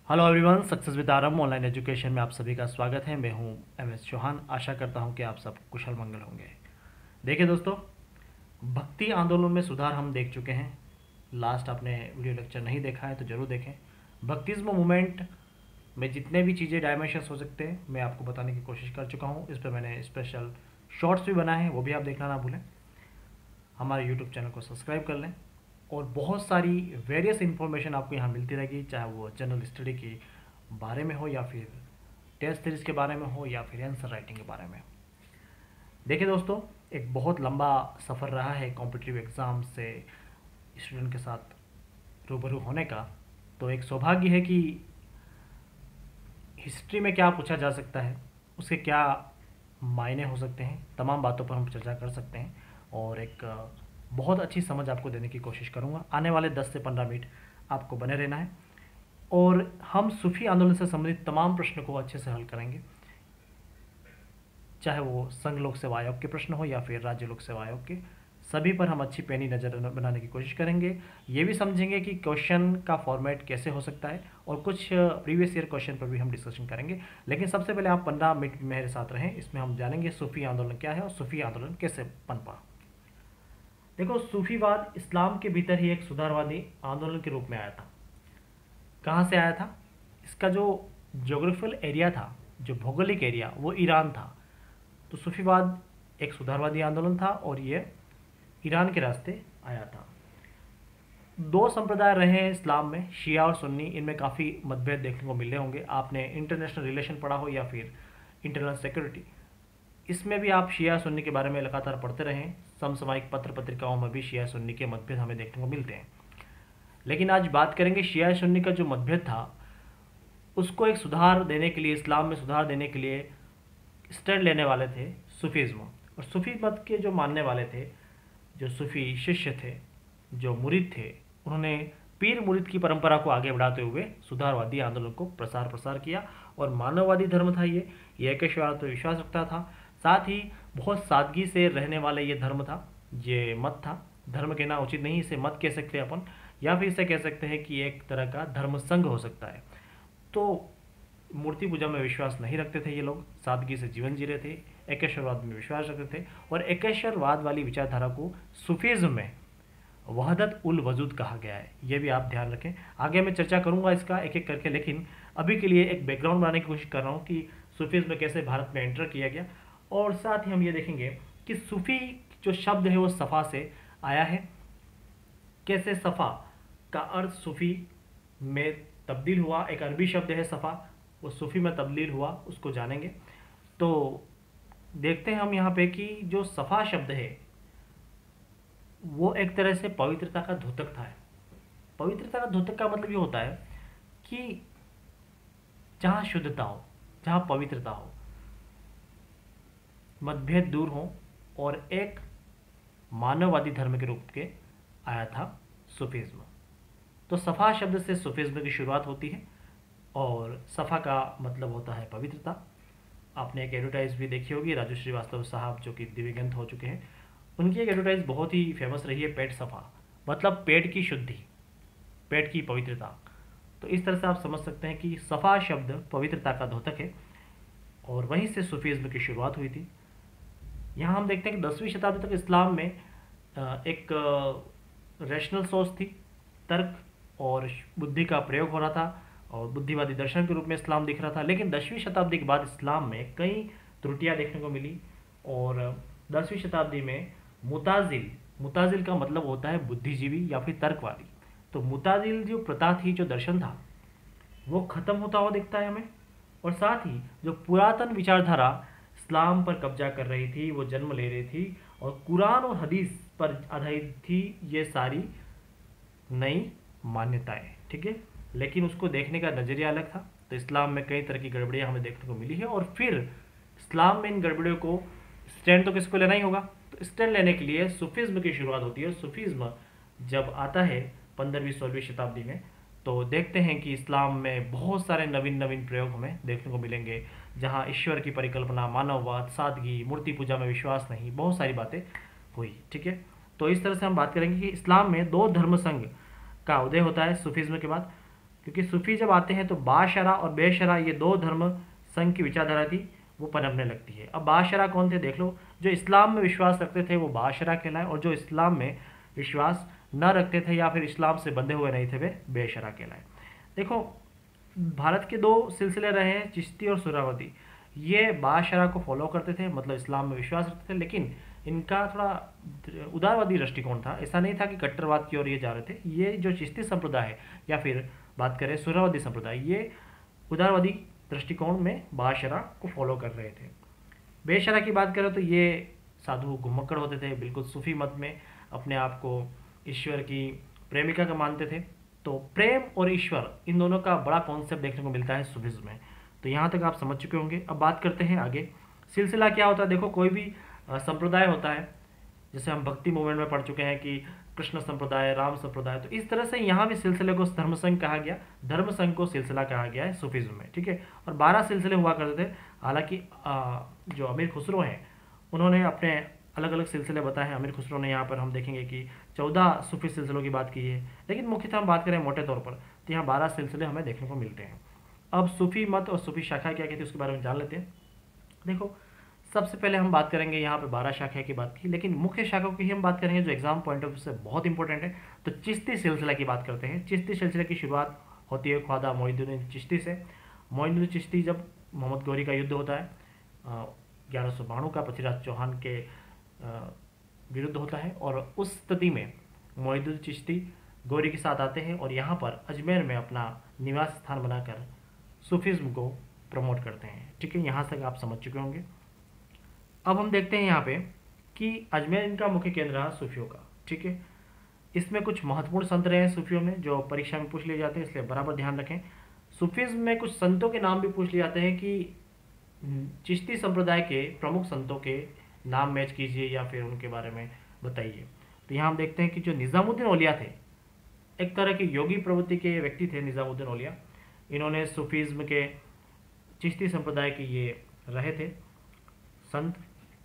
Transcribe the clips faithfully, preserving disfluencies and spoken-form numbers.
Hello everyone, success with Aarambh online education में आप सभी का स्वागत है। मैं हूं एम एस चौहान। आशा करता हूं कि आप सब कुशल मंगल होंगे। देखिए दोस्तों, भक्ति आंदोलन में सुधार हम देख चुके हैं। लास्ट आपने वीडियो लेक्चर नहीं देखा है तो ज़रूर देखें। भक्तिज्म मूवमेंट में जितने भी चीज़ें डायमेंशंस हो सकते हैं मैं आपको बताने की कोशिश कर चुका हूँ। इस पर मैंने स्पेशल शॉर्ट्स भी बनाए हैं, वो भी आप देखना ना भूलें। हमारे यूट्यूब चैनल को सब्सक्राइब कर लें और बहुत सारी वेरियस इन्फॉर्मेशन आपको यहाँ मिलती रहेगी, चाहे वो जनरल स्टडी के बारे में हो या फिर टेस्ट सीरीज़ के बारे में हो या फिर आंसर राइटिंग के बारे में। देखिए दोस्तों, एक बहुत लंबा सफ़र रहा है कॉम्पिटिटिव एग्ज़ाम से स्टूडेंट के साथ रूबरू होने का। तो एक सौभाग्य है कि हिस्ट्री में क्या पूछा जा सकता है, उसके क्या मायने हो सकते हैं, तमाम बातों पर हम चर्चा कर सकते हैं और एक बहुत अच्छी समझ आपको देने की कोशिश करूंगा। आने वाले दस से पंद्रह मिनट आपको बने रहना है और हम सूफी आंदोलन से संबंधित तमाम प्रश्नों को अच्छे से हल करेंगे, चाहे वो संघ लोक सेवा आयोग के प्रश्न हो या फिर राज्य लोक सेवा आयोग के। सभी पर हम अच्छी पैनी नज़र बनाने की कोशिश करेंगे। ये भी समझेंगे कि क्वेश्चन का फॉर्मेट कैसे हो सकता है और कुछ प्रीवियस ईयर क्वेश्चन पर भी हम डिस्कशन करेंगे। लेकिन सबसे पहले आप पंद्रह मिनट मेरे साथ रहें। इसमें हम जानेंगे सूफी आंदोलन क्या है और सूफी आंदोलन कैसे पनपा। देखो, सूफीवाद इस्लाम के भीतर ही एक सुधारवादी आंदोलन के रूप में आया था। कहाँ से आया था? इसका जो जोग्राफिकल एरिया था, जो भौगोलिक एरिया, वो ईरान था। तो सूफीवाद एक सुधारवादी आंदोलन था और ये ईरान के रास्ते आया था। दो संप्रदाय रहे हैं इस्लाम में, शिया और सुन्नी। इनमें काफ़ी मतभेद देखने को मिले होंगे। आपने इंटरनेशनल रिलेशन पढ़ा हो या फिर इंटरनल सिक्योरिटी, इसमें भी आप शिया सुन्नी के बारे में लगातार पढ़ते रहें। समसामयिक पत्र पत्रिकाओं में भी शिया सुन्नी के मतभेद हमें देखने को मिलते हैं। लेकिन आज बात करेंगे शिया सुन्नी का जो मतभेद था, उसको एक सुधार देने के लिए, इस्लाम में सुधार देने के लिए स्टैंड लेने वाले थे सूफीज़्म। और सूफी मत के जो मानने वाले थे, जो सूफी शिष्य थे, जो मुरीद थे, उन्होंने पीर मुरीद की परंपरा को आगे बढ़ाते हुए सुधारवादी आंदोलन को प्रसार प्रसार किया। और मानववादी धर्म था ये ये एकश्वरवाद पर विश्वास रखता था। साथ ही बहुत सादगी से रहने वाले ये धर्म था, ये मत था। धर्म कहना उचित नहीं, इसे मत कह सकते हैं अपन, या फिर इसे कह सकते हैं कि एक तरह का धर्म संघ हो सकता है। तो मूर्ति पूजा में विश्वास नहीं रखते थे ये लोग, सादगी से जीवन जी रहे थे, एकेश्वरवाद में विश्वास रखते थे। और एकेश्वरवाद वाली विचारधारा को सूफीज़्म में वहदत उल वजूद कहा गया है। ये भी आप ध्यान रखें। आगे मैं चर्चा करूंगा इसका एक एक करके, लेकिन अभी के लिए एक बैकग्राउंड बनाने की कोशिश कर रहा हूँ कि सूफीज़्म में कैसे भारत में एंटर किया गया। और साथ ही हम ये देखेंगे कि सूफी जो शब्द है वो सफ़ा से आया है। कैसे सफ़ा का अर्थ सूफी में तब्दील हुआ, एक अरबी शब्द है सफ़ा, वो सूफी में तब्दील हुआ, उसको जानेंगे। तो देखते हैं हम यहाँ पे कि जो सफ़ा शब्द है वो एक तरह से पवित्रता का द्योतक था। पवित्रता का द्योतक का मतलब ये होता है कि जहाँ शुद्धता हो, जहाँ पवित्रता हो, मतभेद दूर हो, और एक मानववादी धर्म के रूप के आया था सूफीज़्म। तो सफ़ा शब्द से सूफीज़्म की शुरुआत होती है और सफ़ा का मतलब होता है पवित्रता। आपने एक एडवर्टाइज भी देखी होगी, राजू श्रीवास्तव साहब जो कि दिव्यगंत हो चुके हैं, उनकी एक एडवर्टाइज बहुत ही फेमस रही है, पेट सफ़ा, मतलब पेट की शुद्धि, पेट की पवित्रता। तो इस तरह से आप समझ सकते हैं कि सफ़ा शब्द पवित्रता का द्योतक है और वहीं से सूफीज़्म की शुरुआत हुई थी। यहाँ हम देखते हैं कि दसवीं शताब्दी तक इस्लाम में एक रैशनल सोच थी, तर्क और बुद्धि का प्रयोग हो रहा था और बुद्धिवादी दर्शन के रूप में इस्लाम दिख रहा था। लेकिन दसवीं शताब्दी के बाद इस्लाम में कई त्रुटियां देखने को मिली और दसवीं शताब्दी में मुताजिल, मुताजिल का मतलब होता है बुद्धिजीवी या फिर तर्कवादी। तो मुताजिल जो प्रथा थी, जो दर्शन था, वो खत्म होता हुआ दिखता है हमें। और साथ ही जो पुरातन विचारधारा इस्लाम पर कब्जा कर रही थी, वो जन्म ले रही थी और कुरान और हदीस पर आधारित थी ये सारी नई मान्यताएं, ठीक है। लेकिन उसको देखने का नज़रिया अलग था। तो इस्लाम में कई तरह की गड़बड़ियाँ हमें देखने को मिली है और फिर इस्लाम में इन गड़बड़ियों को स्टैंड तो किसको लेना ही होगा। तो स्टैंड लेने के लिए सूफीज़्म की शुरुआत होती है। सूफीज़्म जब आता है पंद्रहवीं सोलहवीं शताब्दी में, तो देखते हैं कि इस्लाम में बहुत सारे नवीन नवीन प्रयोग हमें देखने को मिलेंगे, जहाँ ईश्वर की परिकल्पना, मानववाद, सादगी, मूर्ति पूजा में विश्वास नहीं, बहुत सारी बातें हुई, ठीक है। तो इस तरह से हम बात करेंगे कि इस्लाम में दो धर्म संघ का उदय होता है सूफीज़्म के बाद। क्योंकि सूफी जब आते हैं तो बाशरा और बेशरा ये दो धर्म संघ की विचारधारा थी वो पनपने लगती है। अब बाशरा कौन थे देख लो, जो इस्लाम में विश्वास रखते थे वो बाशरा कहलाए, और जो इस्लाम में विश्वास न रखते थे या फिर इस्लाम से बंधे हुए नहीं थे वे बेशरा कहलाए। देखो भारत के दो सिलसिले रहे हैं, चिश्ती और सुहरावर्दी। ये बाशरा को फॉलो करते थे, मतलब इस्लाम में विश्वास रखते थे, लेकिन इनका थोड़ा उदारवादी दृष्टिकोण था। ऐसा नहीं था कि कट्टरवाद की ओर ये जा रहे थे। ये जो चिश्ती संप्रदाय है या फिर बात करें सुहरावर्दी संप्रदाय, ये उदारवादी दृष्टिकोण में बाशरा को फॉलो कर रहे थे। बेशरा की बात करें तो ये साधु घुमक्कड़ होते थे, बिल्कुल सूफी मत में अपने आप को ईश्वर की प्रेमिका का मानते थे। तो प्रेम और ईश्वर इन दोनों का बड़ा कॉन्सेप्ट देखने को मिलता है सूफिज्म में। तो यहाँ तक आप समझ चुके होंगे। अब बात करते हैं आगे, सिलसिला क्या होता है। देखो कोई भी संप्रदाय होता है, जैसे हम भक्ति मूवमेंट में पढ़ चुके हैं कि कृष्ण संप्रदाय, राम संप्रदाय, तो इस तरह से यहाँ भी सिलसिले को धर्म संघ कहा गया, धर्म संघ को सिलसिला कहा गया है सूफिज्म में, ठीक है। और बारह सिलसिले हुआ करते थे। हालांकि जो अमीर खुसरो हैं उन्होंने अपने अलग अलग सिलसिले बताए हैं। अमीर खुसरो ने यहाँ पर हम देखेंगे कि चौदह सूफी सिलसिलों की बात की है, लेकिन मुख्यतः हम बात करें मोटे तौर पर तो यहाँ बारह सिलसिले हमें देखने को मिलते हैं। अब सूफी मत और सूफी शाखा क्या कहती है उसके बारे में जान लेते हैं। देखो सबसे पहले हम बात करेंगे, यहाँ पे बारह शाखा की बात की, लेकिन मुख्य शाखा की हम बात करेंगे जो एग्जाम पॉइंट ऑफ व्यू से बहुत इंपॉर्टेंट है। तो चिश्ती सिलसिला की बात करते हैं। चिश्ती सिलसिले की शुरुआत होती है ख्वाजा मोइनुद्दीन चिश्ती से। मोइनुद्दीन चिश्ती जब मोहम्मद गौरी का युद्ध होता है ग्यारह सौ बाणु का पृथ्वीराज चौहान के विरुद्ध होता है, और उस स्थिति में मोइनुद्दीन चिश्ती गौरी के साथ आते हैं और यहाँ पर अजमेर में अपना निवास स्थान बनाकर सूफिज्म को प्रमोट करते हैं, ठीक है। यहाँ तक आप समझ चुके होंगे। अब हम देखते हैं यहाँ पे कि अजमेर इनका मुख्य केंद्र रहा सूफियों का, ठीक है। इसमें कुछ महत्वपूर्ण संत रहे हैं सूफियों में जो परीक्षा में पूछ लिए जाते हैं, इसलिए बराबर ध्यान रखें। सूफिज्म में कुछ संतों के नाम भी पूछ लिए जाते हैं कि चिश्ती संप्रदाय के प्रमुख संतों के नाम मैच कीजिए या फिर उनके बारे में बताइए। तो यहाँ हम देखते हैं कि जो निज़ामुद्दीन औलिया थे, एक तरह के योगी प्रवृत्ति के व्यक्ति थे निज़ामुद्दीन औलिया। इन्होंने सूफिज्म के चिश्ती संप्रदाय के ये रहे थे संत।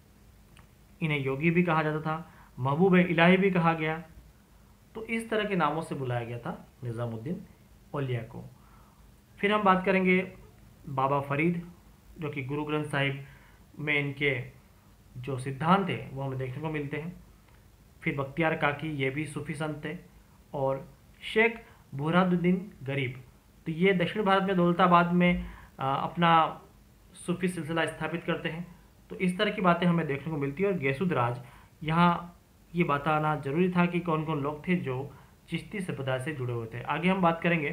इन्हें योगी भी कहा जाता था, महबूब इलाही भी कहा गया। तो इस तरह के नामों से बुलाया गया था निज़ामुद्दीन औलिया को। फिर हम बात करेंगे बाबा फरीद, जो कि गुरु ग्रंथ साहिब में इनके जो सिद्धांत थे वो हमें देखने को मिलते हैं। फिर बख्तियार काकी, ये भी सूफी संत थे। और शेख बुरहानुद्दीन गरीब, तो ये दक्षिण भारत में दौलताबाद में आ, अपना सूफी सिलसिला स्थापित करते हैं। तो इस तरह की बातें हमें देखने को मिलती है। और गैसुदराज, यहाँ ये बताना जरूरी था कि कौन कौन लोग थे जो चिश्ती संप्रदाय से जुड़े हुए थे। आगे हम बात करेंगे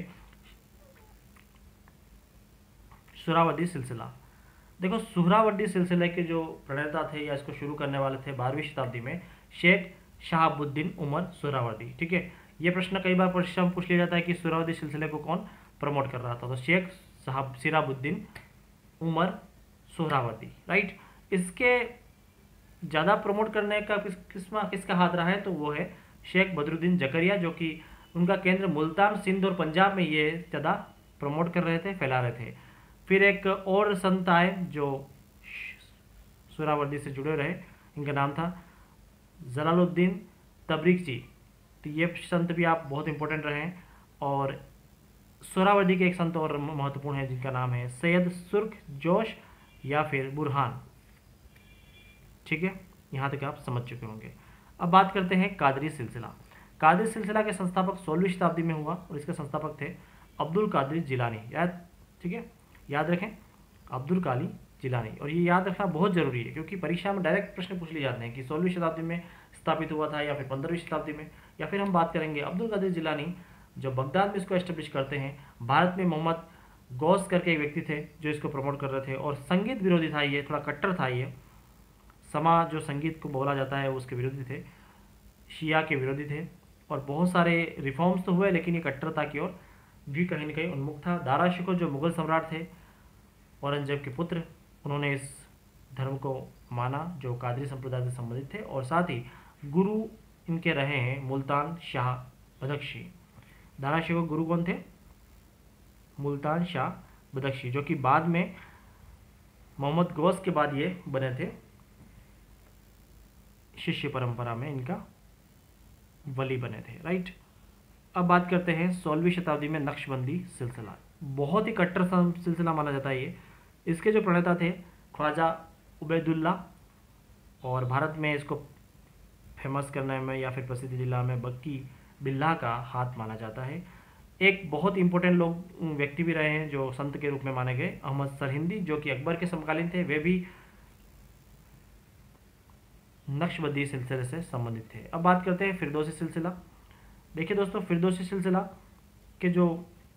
सुहरावर्दी सिलसिला। देखो सुहरावर्दी सिलसिले के जो प्रणेता थे या इसको शुरू करने वाले थे बारहवीं शताब्दी में शेख शहाबुद्दीन उमर सुहरावर्दी, ठीक है। ये प्रश्न कई बार परीक्षा में पूछ लिया जाता है कि सुहरावर्दी सिलसिले को कौन प्रमोट कर रहा था। तो शेख साहब सिराबुद्दीन उमर सुहरावर्दी, राइट। इसके ज़्यादा प्रमोट करने का किस किस्मा किसका हाथ रहा है, तो वो है शेख बदरुद्दीन जकरिया, जो कि उनका केंद्र मुल्तान, सिंध और पंजाब में ये ज़्यादा प्रमोट कर रहे थे, फैला रहे थे। फिर एक और संत आए जो सुहरावर्दी से जुड़े रहे, इनका नाम था जलालुद्दीन तबरीज़ी। तो ये संत भी आप बहुत इंपॉर्टेंट रहे हैं। और सुहरावर्दी के एक संत और महत्वपूर्ण है जिनका नाम है सैयद सुर्ख जोश या फिर बुरहान, ठीक है। यहाँ तक आप समझ चुके होंगे। अब बात करते हैं कादरी सिलसिला। कादरी सिलसिला के संस्थापक सोलहवीं शताब्दी में हुआ और इसके संस्थापक थे अब्दुल कादिर जिलानी, याद, ठीक है, याद रखें अब्दुल काली जिलानी। और ये याद रखना बहुत ज़रूरी है क्योंकि परीक्षा में डायरेक्ट प्रश्न पूछ लिए जाते हैं कि सोलहवीं शताब्दी में स्थापित हुआ था या फिर पंद्रहवीं शताब्दी में। या फिर हम बात करेंगे अब्दुल कादिर जिलानी जो बगदाद में इसको एस्टेब्लिश करते हैं। भारत में मोहम्मद गौस करके एक व्यक्ति थे जो इसको प्रमोट कर रहे थे और संगीत विरोधी था, ये थोड़ा कट्टर था। ये समा जो संगीत को बोला जाता है उसके विरोधी थे, शिया के विरोधी थे। और बहुत सारे रिफॉर्म्स तो हुए लेकिन ये कट्टरता की ओर भी कहीं ना कहीं उन्मुख था। दारा शिकोह जो मुगल सम्राट थे औरंगजेब के पुत्र, उन्होंने इस धर्म को माना जो कादरी संप्रदाय से संबंधित थे। और साथ ही गुरु इनके रहे हैं मुल्तान शाह बदख्शी। दारा शिकोह गुरु कौन थे? मुल्तान शाह बदख्शी, जो कि बाद में मोहम्मद गौस के बाद ये बने थे, शिष्य परंपरा में इनका वली बने थे, राइट। अब बात करते हैं सोलहवीं शताब्दी में नक्शबंदी सिलसिला। बहुत ही कट्टर सा- सिलसिला माना जाता है ये। इसके जो प्रणेता थे ख्वाजा उबैदुल्ला, और भारत में इसको फेमस करने में या फिर प्रसिद्ध जिला में बक्की बिल्ला का हाथ माना जाता है। एक बहुत इंपॉर्टेंट लोग व्यक्ति भी रहे हैं जो संत के रूप में माने गए, अहमद सरहिंदी, जो कि अकबर के समकालीन थे। वे भी नक्शबंदी सिलसिले से संबंधित थे। अब बात करते हैं फिरदौसी सिलसिला। देखिए दोस्तों, फिरदौसी सिलसिला के जो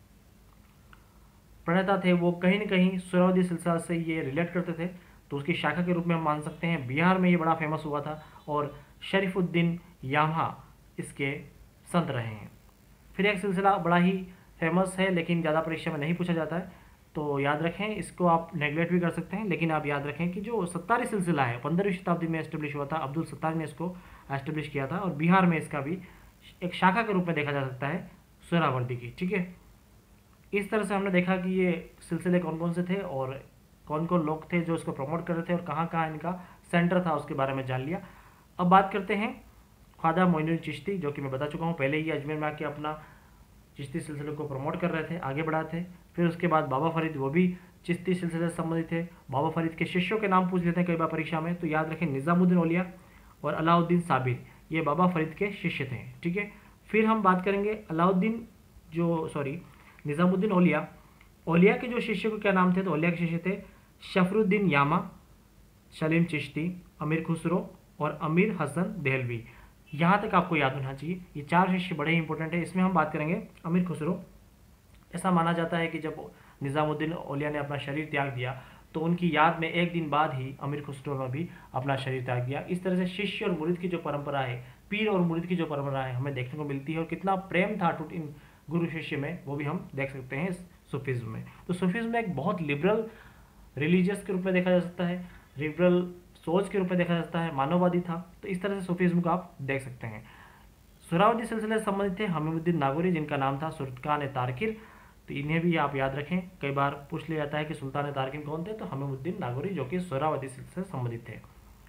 प्रणेता थे वो कहीं न कहीं सुहरावर्दी सिलसिला से ये रिलेट करते थे, तो उसकी शाखा के रूप में हम मान सकते हैं। बिहार में ये बड़ा फेमस हुआ था और शरीफुद्दीन यामा इसके संत रहे हैं। फिर एक सिलसिला बड़ा ही फेमस है लेकिन ज़्यादा परीक्षा में नहीं पूछा जाता है, तो याद रखें, इसको आप नेगलेक्ट भी कर सकते हैं, लेकिन आप याद रखें कि जो सत्तारी सिलसिला है पंद्रहवीं शताब्दी में एस्टेब्लिश हुआ था, अब्दुल सत्तार ने इसको एस्टेब्लिश किया था, और बिहार में इसका भी एक शाखा के रूप में देखा जा सकता है सुहरावर्दी की। ठीक है, इस तरह से हमने देखा कि ये सिलसिले कौन कौन से थे और कौन कौन लोग थे जो इसको प्रमोट कर रहे थे और कहाँ कहाँ इनका सेंटर था उसके बारे में जान लिया। अब बात करते हैं ख्वाजा मोइनुद्दीन चिश्ती, जो कि मैं बता चुका हूँ पहले ही, अजमेर में आके अपना चिश्ती सिलसिले को प्रमोट कर रहे थे, आगे बढ़ाते। फिर उसके बाद बाबा फरीद, वो भी चिश्ती सिलसिले से संबंधित थे। बाबा फरीद के शिष्यों के नाम पूछ लेते हैं कई बार परीक्षा में, तो याद रखें निज़ामुद्दीन औलिया और अलाउद्दीन साबिर, ये बाबा फरीद के शिष्य थे। ठीक है, फिर हम बात करेंगे अलाउद्दीन जो सॉरी निज़ामुद्दीन औलिया, औलिया के जो शिष्य को क्या नाम थे, तो औलिया के शिष्य थे शफरुद्दीन यामा, सलीम चिश्ती, अमीर खुसरो और अमीर हसन देहलवी। यहाँ तक आपको याद होना चाहिए, ये चार शिष्य बड़े ही इंपॉर्टेंट है। इसमें हम बात करेंगे अमीर खुसरो। ऐसा माना जाता है कि जब निज़ामुद्दीन औलिया ने अपना शरीर त्याग दिया तो उनकी याद में एक दिन बाद ही अमीर खुसरो ने भी अपना शरीर त्याग दिया। इस तरह से शिष्य और मुरीद की जो परंपरा है, पीर और मुरीद की जो परंपरा है, हमें देखने को मिलती है, और कितना प्रेम था अटूट इन गुरु शिष्य में वो भी हम देख सकते हैं सूफीज़्म में। तो सूफीज़्म में एक बहुत लिबरल रिलीजियस के रूप में देखा जा सकता है, लिबरल सोच के रूप में देखा जा सकता है, मानववादी था। तो इस तरह से सूफीज़्म को आप देख सकते हैं। सुहरावर्दी सिलसिले से संबंधित थे हमीमुद्दीन नागौरी, जिनका नाम था सुल्तान तारकिर, तो इन्हें भी आप याद रखें, कई बार पूछ लिया जाता है कि सुल्तान तारकिन कौन थे, तो हमीमुद्दीन नागौरी, जो कि सुहरावर्दी सिलसिले से संबंधित थे।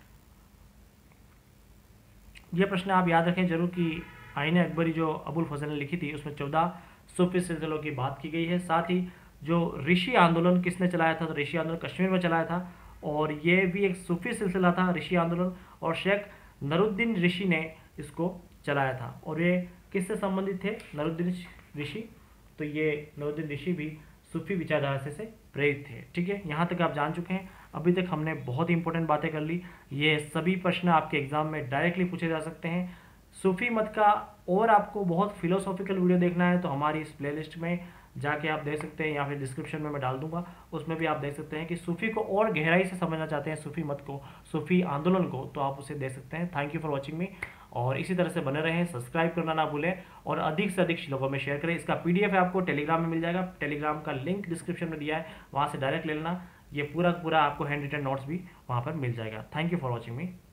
यह प्रश्न आप याद रखें जरूर कि आईन अकबरी जो अबुल फजल ने लिखी थी उसमें चौदह सूफी सिलसिलों की बात की गई है। साथ ही जो ऋषि आंदोलन किसने चलाया था, तो ऋषि आंदोलन कश्मीर में चलाया था, और ये भी एक सूफी सिलसिला था ऋषि आंदोलन, और शेख नरुद्दीन ऋषि ने इसको चलाया था। और ये किससे संबंधित थे, नरुद्दीन ऋषि, तो ये नरुद्दीन ऋषि भी सूफी विचारधारा से, से प्रेरित थे। ठीक है, यहाँ तक आप जान चुके हैं। अभी तक हमने बहुत इंपॉर्टेंट बातें कर ली। ये सभी प्रश्न आपके एग्जाम में डायरेक्टली पूछे जा सकते हैं। सूफी मत का और आपको बहुत फिलोसॉफिकल वीडियो देखना है तो हमारी इस प्लेलिस्ट में जाके आप देख सकते हैं, या फिर डिस्क्रिप्शन में मैं डाल दूंगा, उसमें भी आप देख सकते हैं कि सूफी को और गहराई से समझना चाहते हैं, सूफी मत को, सूफी आंदोलन को, तो आप उसे देख सकते हैं। Thank you for watching me, और इसी तरह से बने रहें, सब्सक्राइब करना ना भूलें और अधिक से अधिक लोगों में शेयर करें। इसका पीडीएफ आपको टेलीग्राम में मिल जाएगा, टेलीग्राम का लिंक डिस्क्रिप्शन में दिया है, वहाँ से डायरेक्ट ले लेना। ये पूरा पूरा आपको हैंड रिटन नोट्स भी वहाँ पर मिल जाएगा। Thank you for watching me.